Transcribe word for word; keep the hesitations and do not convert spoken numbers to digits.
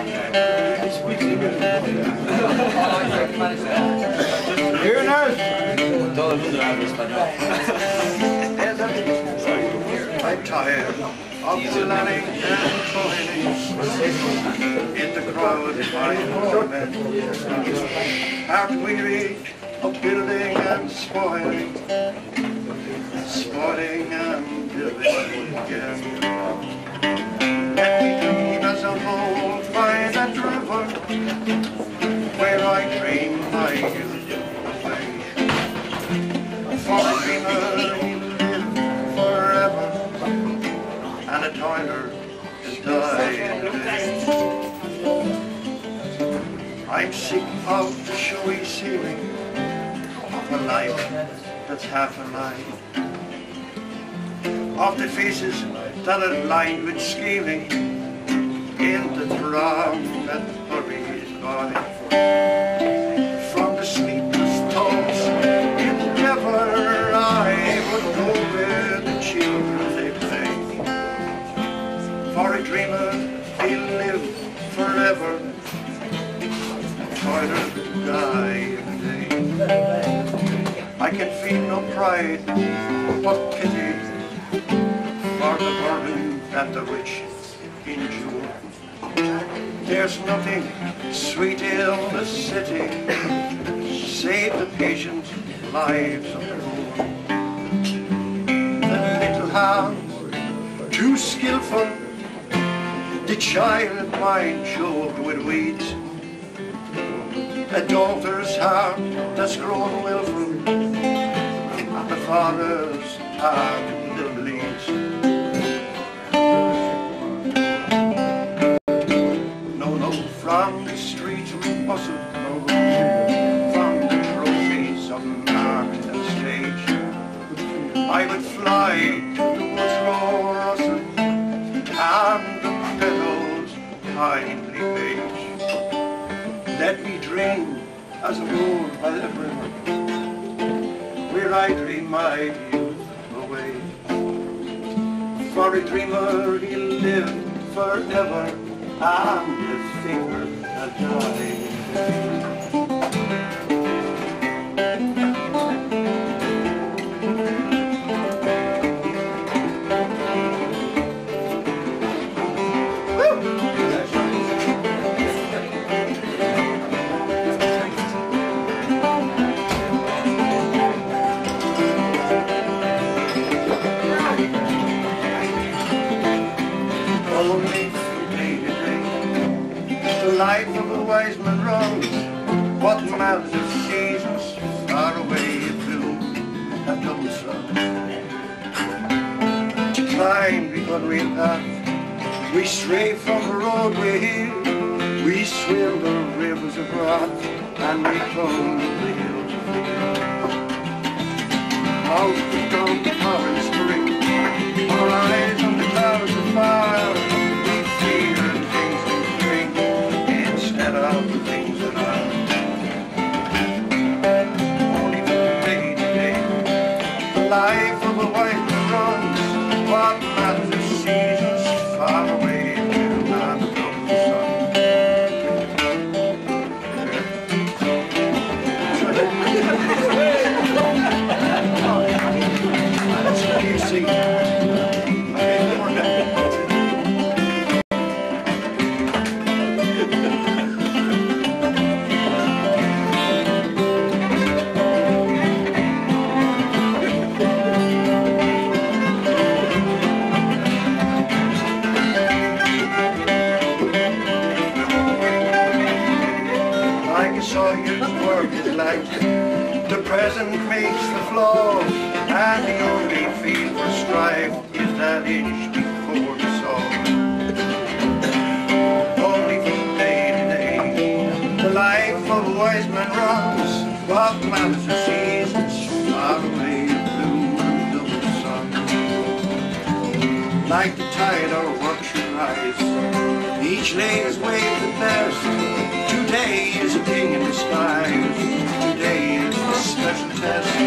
Here, nurse. I'm tired of planning and toiling in the crowd behind the men. Heart weary of building and spoiling, spoiling and building again. Let me dream as I'm old by that river where I dream my youth away. For a dreamer he'll live forever, and a toiler is dying today. I'm sick of the showy ceiling of a life that's half a lie, of the faces that are lined with scaling in the throng that hurries by. From the sleepless thoughts in endeavor I would go where the children they play. For a dreamer he'll live forever, a toiler will die every day. I can feel no pride but pity for the burden that the rich endure. There's nothing sweet in the city save the patient lives of the poor. The little hands, too skillful, the child mind choked with weeds, a daughter's heart that's grown willful, and the father's heart that bleeds. No, no, from the streets we bustle, no, from the trophies of market and stage, I would fly to the woods roar rustle and the meadows kindly page. Let me dream as a road by the river, where I dream my youth away. For a dreamer he'll live forever, and the finger that dies. Only from day to day, the life of a wise man runs. What matters if seasons far away bloom and double sun? To climb the unreal path, we stray from the road we're here. We swim the rivers of wrath and we climb the hills of fear. Out from the power spring, our eyes on the clouds of fire. We fear the things we bring instead of the things that are. Only from day to day, the life of a white man runs. What matters if seasons far away will not come the sun? You see, Sawyer's work is light, the present makes the flaw, and the only field for strife is that inch before the saw. Only from day to day, the life of a wise man runs. What matters the seasons far away, blue and double sun. Like the tide our work should rise, each lay's wave the best. Today is a king in disguise. Today is a special test.